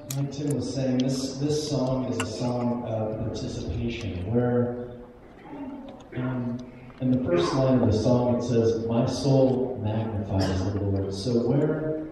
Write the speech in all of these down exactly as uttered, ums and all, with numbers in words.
like Tim was saying, this, this song is a song of participation, where um, in the first line of the song it says, "My soul magnifies the Lord." So where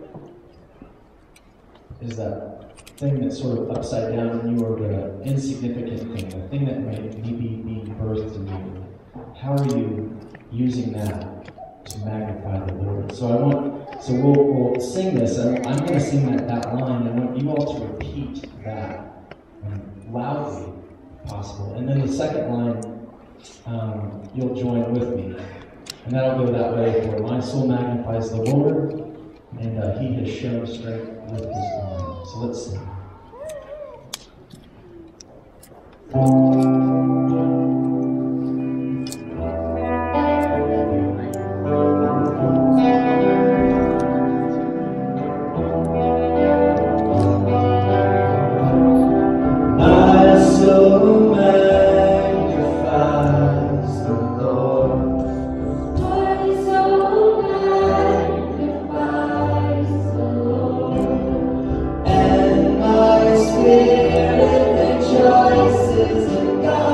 is that thing that's sort of upside down in you, or the insignificant thing, the thing that may maybe be birthed in you? How are you using that to magnify the Lord? So I want, so we'll, we'll sing this, and I'm going to sing that, that line, and I want you all to repeat that um, loudly, if possible. And then the second line, um, you'll join with me. And that'll go that way for "My soul magnifies the Lord, and uh, He has shown strength with His arm." So let's sing. Spirit rejoices in God.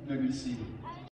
may be seated.